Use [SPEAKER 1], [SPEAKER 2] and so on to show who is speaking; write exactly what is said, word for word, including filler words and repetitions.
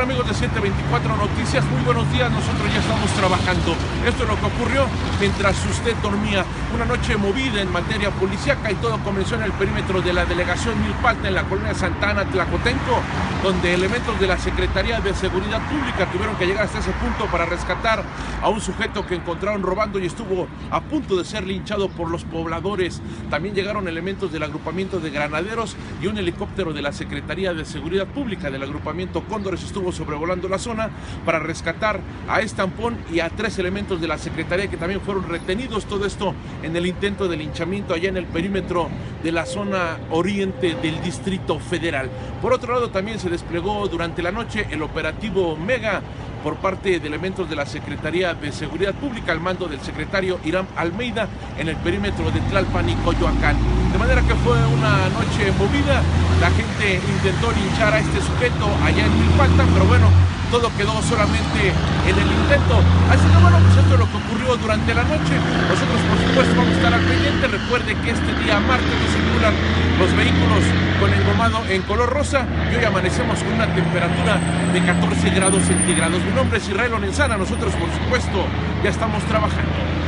[SPEAKER 1] tal, amigos de siete veinticuatro Noticias? Muy buenos días, nosotros ya estamos trabajando. Esto es lo que ocurrió mientras usted dormía. Una noche movida en materia policíaca, y todo comenzó en el perímetro de la delegación Milpalta, en la colonia Santa Ana, Tlacotenco, donde elementos de la Secretaría de Seguridad Pública tuvieron que llegar hasta ese punto para rescatar a un sujeto que encontraron robando y estuvo a punto de ser linchado por los pobladores. También llegaron elementos del agrupamiento de granaderos y un helicóptero de la Secretaría de Seguridad Pública del agrupamiento Cóndores estuvo sobrevolando la zona para rescatar a Estampón y a tres elementos de la Secretaría que también fueron retenidos. Todo esto en el intento de linchamiento allá en el perímetro de la zona oriente del Distrito Federal. Por otro lado, también se desplegó durante la noche el operativo Mega por parte de elementos de la Secretaría de Seguridad Pública al mando del secretario Irán Almeida en el perímetro de Tlalpan y Coyoacán. De manera que fue una noche movida. La gente intentó linchar a este sujeto allá en Milpalta, pero bueno, todo quedó solamente en el intento. Así que bueno, pues esto es lo que ocurrió durante la noche. Nosotros, por supuesto, vamos a estar al pendiente. Recuerde que este día martes no circulan los vehículos con engomado en color rosa y hoy amanecemos con una temperatura de catorce grados centígrados. Mi nombre es Israel Lorenzana. Nosotros, por supuesto, ya estamos trabajando.